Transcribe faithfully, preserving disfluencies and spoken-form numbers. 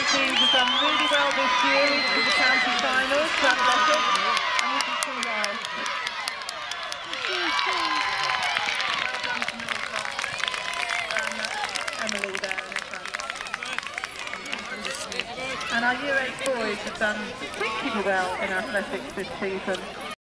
teams have done really well this year in the county finals for athletics, and you can see why. Emily there in the front. And our year eight boys have done particularly well in athletics this season.